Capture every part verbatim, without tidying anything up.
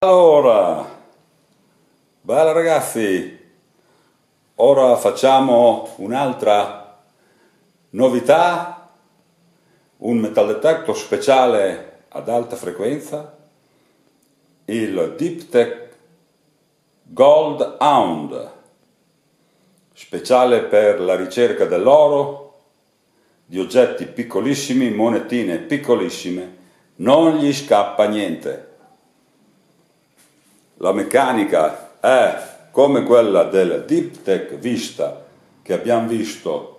Allora, bella ragazzi, ora facciamo un'altra novità, un metal detector speciale ad alta frequenza, il Deeptech Gold Hound, speciale per la ricerca dell'oro, di oggetti piccolissimi, monetine piccolissime, non gli scappa niente. La meccanica è come quella del Deeptech Vista che abbiamo visto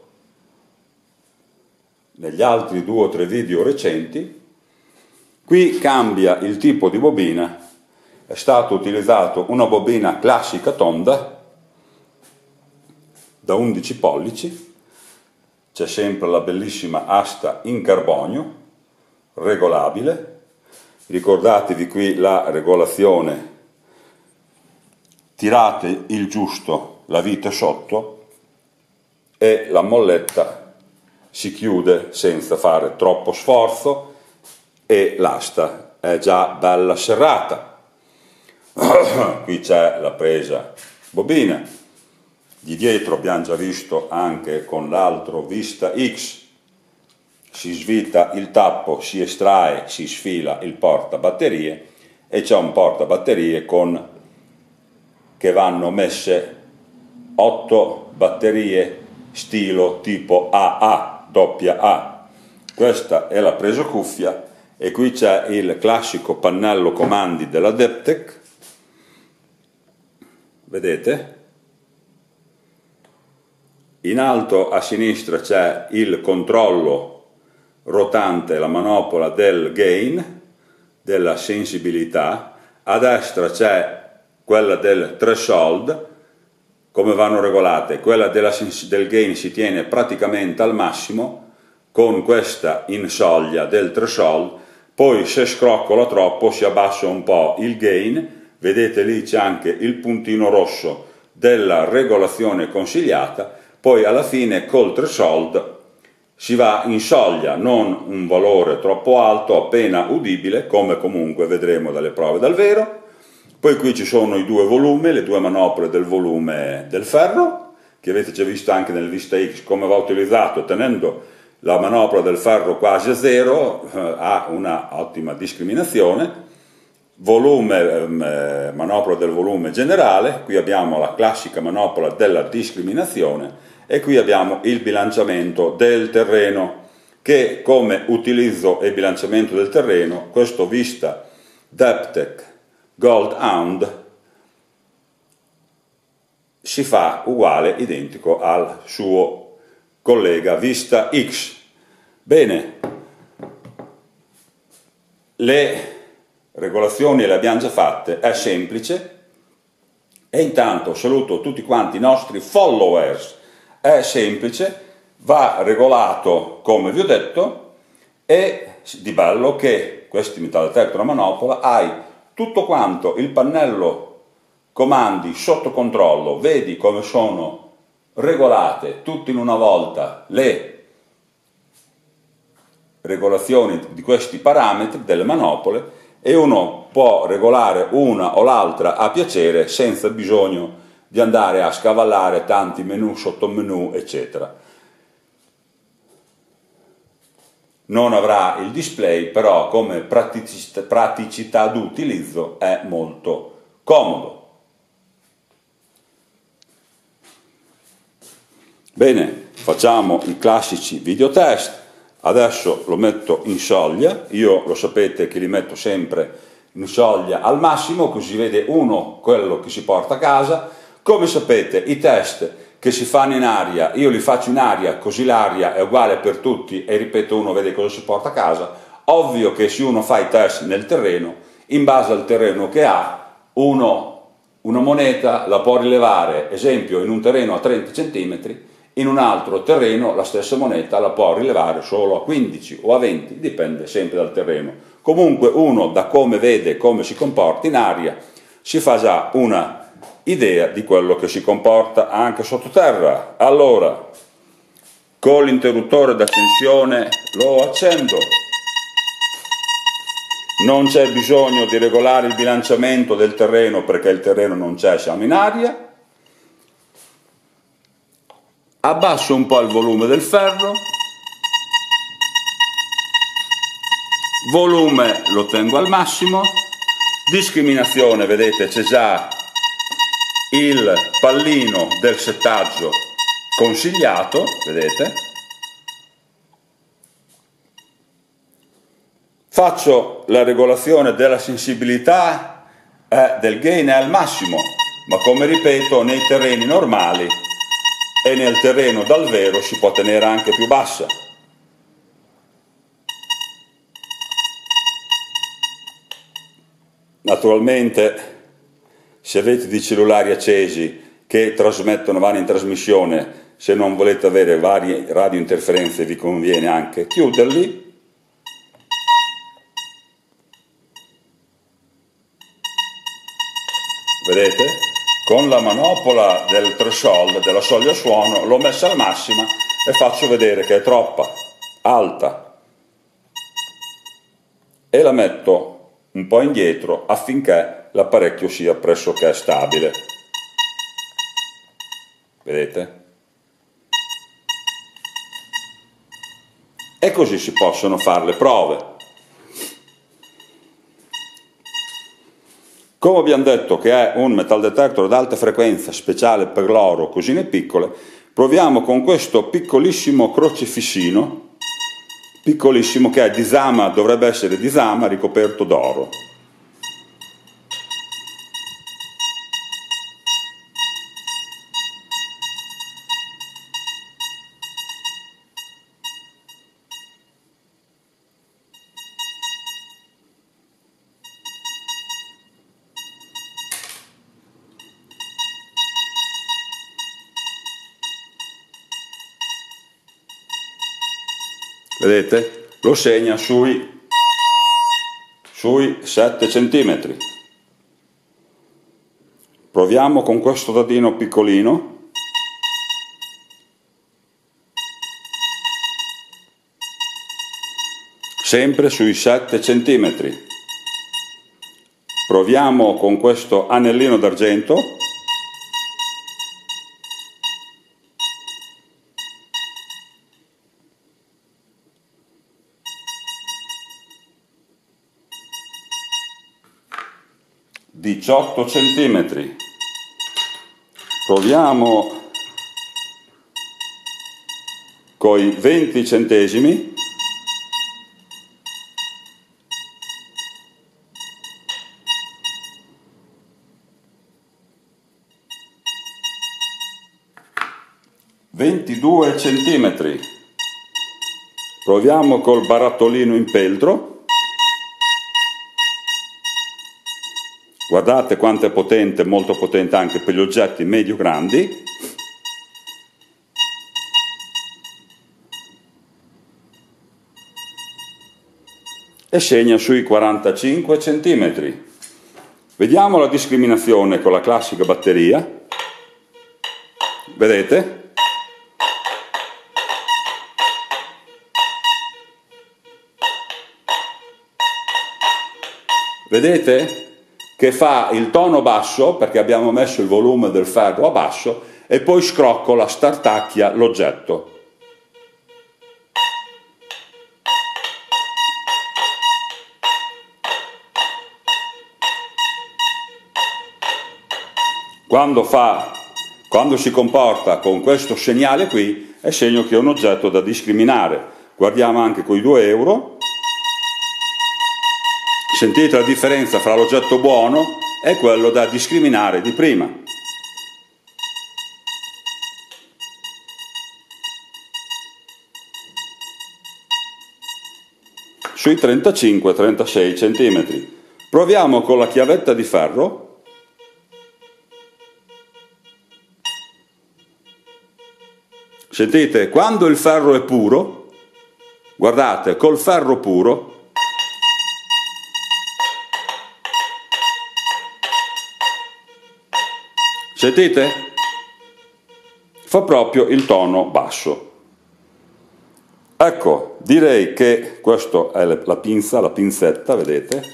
negli altri due o tre video recenti. Qui cambia il tipo di bobina, è stato utilizzato una bobina classica tonda da undici pollici, c'è sempre la bellissima asta in carbonio, regolabile, ricordatevi qui la regolazione. Tirate il giusto, la vite sotto e la molletta si chiude senza fare troppo sforzo e l'asta è già bella serrata. Qui c'è la presa bobina, di dietro abbiamo già visto anche con l'altro Vista X, si svita il tappo, si estrae, si sfila il portabatterie e c'è un portabatterie con che vanno messe otto batterie stilo tipo A A, doppia A. Questa è la presa cuffia e qui c'è il classico pannello comandi della Deeptech, vedete? In alto a sinistra c'è il controllo rotante, la manopola del gain, della sensibilità, a destra c'è quella del threshold, come vanno regolate. Quella della, del gain si tiene praticamente al massimo, con questa in soglia del threshold, poi se scroccola troppo si abbassa un po' il gain, vedete lì c'è anche il puntino rosso della regolazione consigliata, poi alla fine col threshold si va in soglia, non un valore troppo alto, appena udibile, come comunque vedremo dalle prove dal vero. Poi qui ci sono i due volumi, le due manopole del volume del ferro, che avete già visto anche nel Vista X come va utilizzato, tenendo la manopola del ferro quasi a zero, eh, ha una ottima discriminazione. Volume, eh, manopola del volume generale, qui abbiamo la classica manopola della discriminazione e qui abbiamo il bilanciamento del terreno, che come utilizzo e bilanciamento del terreno, questo Vista Deeptech Gold Hound si fa uguale, identico al suo collega Vista X. Bene, le regolazioni le abbiamo già fatte, è semplice, e intanto saluto tutti quanti i nostri followers, è semplice, va regolato come vi ho detto, e di bello che questi metal detector a manopola hai tutto quanto il pannello comandi sotto controllo, vedi come sono regolate tutte in una volta le regolazioni di questi parametri delle manopole, e uno può regolare una o l'altra a piacere senza bisogno di andare a scavallare tanti menu, sottomenu, eccetera. Non avrà il display, però come praticità, praticità d'utilizzo è molto comodo. Bene, facciamo i classici video test. Adesso lo metto in soglia, io lo sapete che li metto sempre in soglia al massimo, così vede uno quello che si porta a casa. Come sapete i test che si fanno in aria, io li faccio in aria, così l'aria è uguale per tutti e ripeto, uno vede cosa si porta a casa. Ovvio che se uno fa i test nel terreno, in base al terreno che ha, uno una moneta la può rilevare, esempio in un terreno a trenta centimetri, in un altro terreno la stessa moneta la può rilevare solo a quindici o a venti, dipende sempre dal terreno. Comunque uno da come vede, come si comporta in aria, si fa già una idea di quello che si comporta anche sottoterra. Allora, con l'interruttore d'accensione lo accendo, non c'è bisogno di regolare il bilanciamento del terreno perché il terreno non c'è, siamo in aria. Abbasso un po' il volume del ferro, volume lo tengo al massimo, discriminazione, vedete c'è già il pallino del settaggio consigliato, vedete. Faccio la regolazione della sensibilità eh, del gain è al massimo, ma come ripeto nei terreni normali e nel terreno dal vero si può tenere anche più bassa. Naturalmente se avete dei cellulari accesi che trasmettono, vanno in trasmissione, se non volete avere varie radiointerferenze vi conviene anche chiuderli. Vedete? Con la manopola del threshold, della soglia suono, l'ho messa al massimo e faccio vedere che è troppa, alta. E la metto un po' indietro affinché l'apparecchio sia pressoché stabile. Vedete? E così si possono fare le prove. Come abbiamo detto che è un metal detector ad alta frequenza speciale per l'oro, cosine piccole, proviamo con questo piccolissimo crocifissino, piccolissimo che è disama, dovrebbe essere disama ricoperto d'oro. Vedete? Lo segna sui, sui sette centimetri. Proviamo con questo dadino piccolino. Sempre sui sette centimetri. Proviamo con questo anellino d'argento. diciotto centimetri. Proviamo coi venti centesimi. ventidue centimetri. Proviamo col barattolino in peltro. Guardate quanto è potente, molto potente anche per gli oggetti medio-grandi. E segna sui quarantacinque centimetri. Vediamo la discriminazione con la classica batteria. Vedete? Vedete? Che fa il tono basso perché abbiamo messo il volume del ferro a basso e poi scroccola, startacchia l'oggetto. Quando, fa, quando si comporta con questo segnale qui è segno che è un oggetto da discriminare. Guardiamo anche con i due euro. Sentite la differenza fra l'oggetto buono e quello da discriminare di prima. Sui trentacinque trentasei centimetri. Proviamo con la chiavetta di ferro. Sentite, quando il ferro è puro, guardate, col ferro puro, sentite? Fa proprio il tono basso. Ecco, direi che questa è la pinza, la pinzetta, vedete?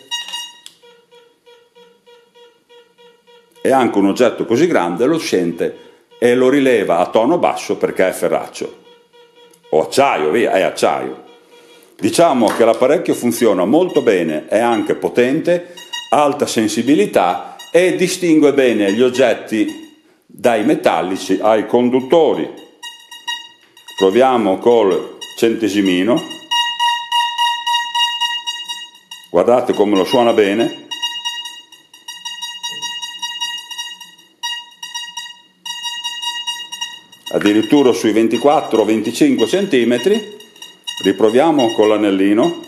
È anche un oggetto così grande, lo sente e lo rileva a tono basso perché è ferraccio. O acciaio, via, è acciaio. Diciamo che l'apparecchio funziona molto bene, è anche potente, alta sensibilità e distingue bene gli oggetti dai metallici ai conduttori. Proviamo col centesimino. Guardate come lo suona bene. Addirittura sui ventiquattro venticinque centimetri. Riproviamo con l'anellino.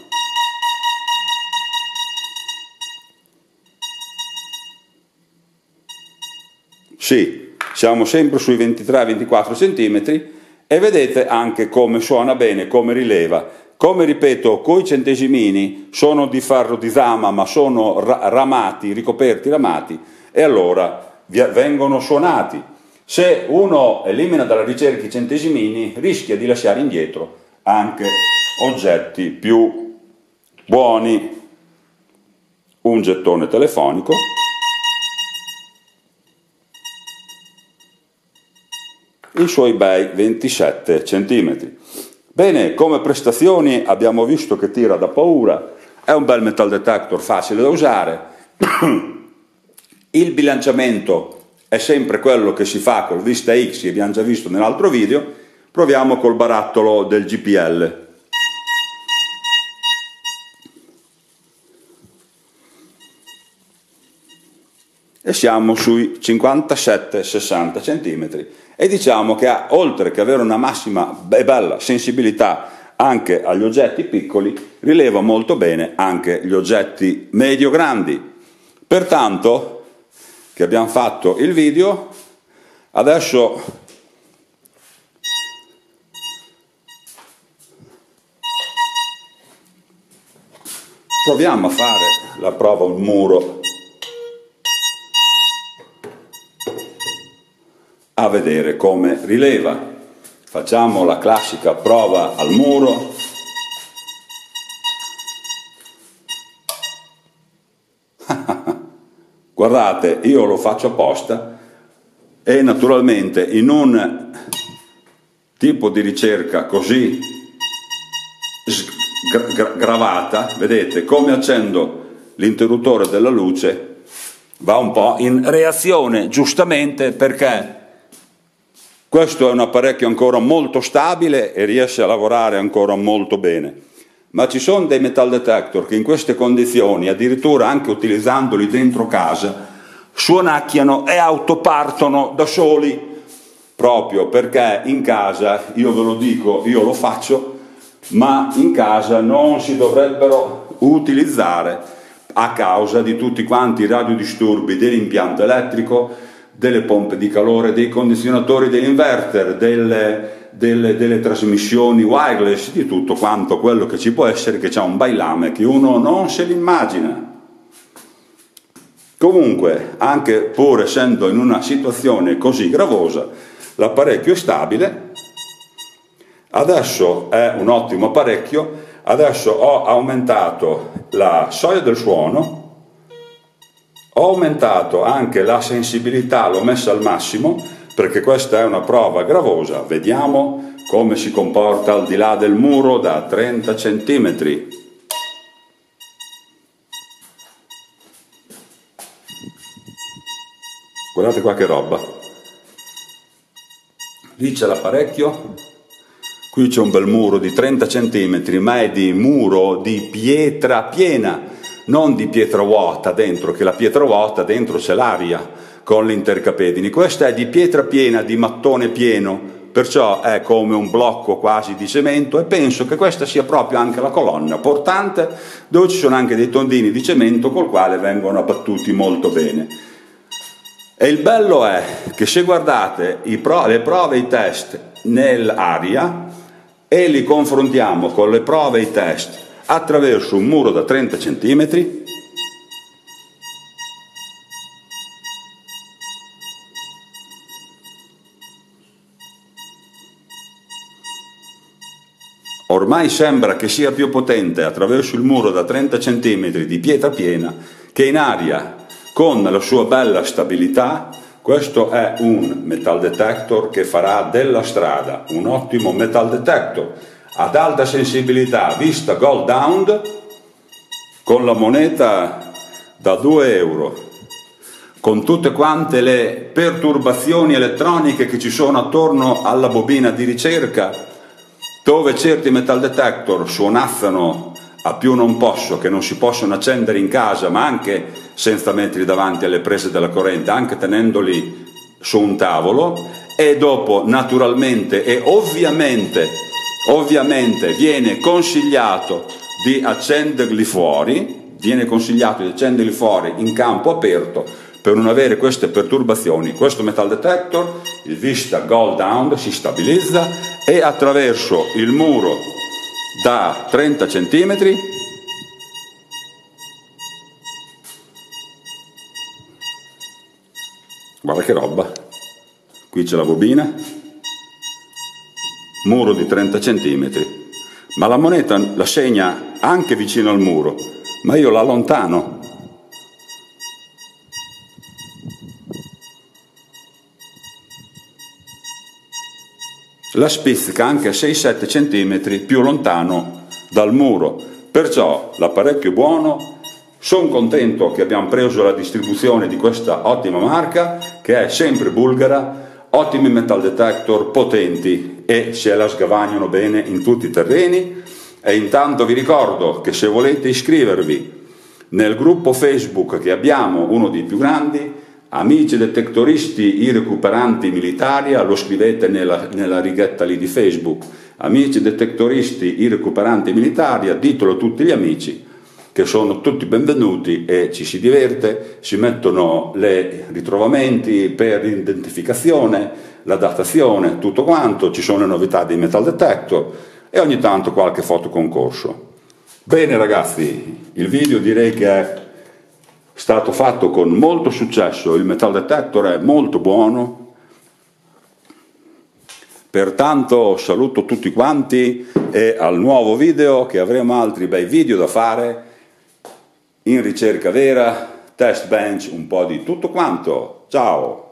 Sì, siamo sempre sui ventitré ventiquattro centimetri e vedete anche come suona bene, come rileva. Come ripeto, coi centesimini sono di ferro di zama, ma sono ramati, ricoperti ramati, e allora vengono suonati. Se uno elimina dalla ricerca i centesimini, rischia di lasciare indietro anche oggetti più buoni. Un gettone telefonico. I suoi bei ventisette centimetri. Bene, come prestazioni abbiamo visto che tira da paura, è un bel metal detector facile da usare, il bilanciamento è sempre quello che si fa col Vista X che abbiamo già visto nell'altro video. Proviamo col barattolo del G P L. E siamo sui cinquantasette sessanta centimetri e diciamo che ha, oltre che avere una massima e bella sensibilità anche agli oggetti piccoli, rileva molto bene anche gli oggetti medio-grandi. Pertanto, che abbiamo fatto il video, adesso proviamo a fare la prova al muro, a vedere come rileva. Facciamo la classica prova al muro. Guardate, io lo faccio apposta e naturalmente in un tipo di ricerca così gra gravata, vedete come accendo l'interruttore della luce va un po' in reazione, giustamente, perché questo è un apparecchio ancora molto stabile e riesce a lavorare ancora molto bene. Ma ci sono dei metal detector che in queste condizioni, addirittura anche utilizzandoli dentro casa, suonacchiano e autopartono da soli, proprio perché in casa, io ve lo dico, io lo faccio, ma in casa non si dovrebbero utilizzare a causa di tutti quanti i radiodisturbi dell'impianto elettrico, delle pompe di calore, dei condizionatori, degli inverter, delle, delle, delle trasmissioni wireless, di tutto quanto quello che ci può essere, che c'ha un bailame che uno non se l'immagina. Comunque, anche pur essendo in una situazione così gravosa, l'apparecchio è stabile. Adesso è un ottimo apparecchio. Adesso ho aumentato la soglia del suono, ho aumentato anche la sensibilità, l'ho messa al massimo, perché questa è una prova gravosa. Vediamo come si comporta al di là del muro da trenta centimetri. Guardate qua che roba. Lì c'è l'apparecchio, qui c'è un bel muro di trenta centimetri, ma è di muro di pietra piena, non di pietra vuota dentro, che la pietra vuota dentro c'è l'aria con l'intercapedini. Questa è di pietra piena, di mattone pieno, perciò è come un blocco quasi di cemento, e penso che questa sia proprio anche la colonna portante, dove ci sono anche dei tondini di cemento col quale vengono abbattuti molto bene. E il bello è che se guardate i pro, le prove e i test nell'aria e li confrontiamo con le prove e i test attraverso un muro da trenta centimetri, ormai sembra che sia più potente attraverso il muro da trenta centimetri di pietra piena che in aria con la sua bella stabilità. Questo è un metal detector che farà della strada un ottimo metal detector ad alta sensibilità vista gold down, con la moneta da due euro, con tutte quante le perturbazioni elettroniche che ci sono attorno alla bobina di ricerca, dove certi metal detector suonazzano a più non posso, che non si possono accendere in casa, ma anche senza metterli davanti alle prese della corrente, anche tenendoli su un tavolo, e dopo naturalmente e ovviamente, ovviamente viene consigliato di accenderli fuori, viene consigliato di accenderli fuori in campo aperto per non avere queste perturbazioni. Questo metal detector, il Vista Gold Down, si stabilizza e attraverso il muro da trenta centimetri guarda che roba, qui c'è la bobina, muro di trenta centimetri, ma la moneta la segna anche vicino al muro, ma io la allontano. La spizzica anche a sei sette centimetri più lontano dal muro, perciò l'apparecchio è buono. Sono contento che abbiamo preso la distribuzione di questa ottima marca, che è sempre bulgara, ottimi metal detector potenti e se la sgavagnano bene in tutti i terreni. E intanto vi ricordo che se volete iscrivervi nel gruppo Facebook che abbiamo, uno dei più grandi, Amici detectoristi, i recuperanti militari, lo scrivete nella, nella righetta lì di Facebook, Amici detectoristi, i recuperanti militari, ditelo a tutti gli amici che sono tutti benvenuti e ci si diverte, si mettono i ritrovamenti per l'identificazione, la datazione, tutto quanto, ci sono le novità dei metal detector e ogni tanto qualche fotoconcorso. Bene ragazzi, il video direi che è stato fatto con molto successo, il metal detector è molto buono, pertanto saluto tutti quanti e al nuovo video, che avremo altri bei video da fare in ricerca vera, test bench, un po' di tutto quanto. Ciao!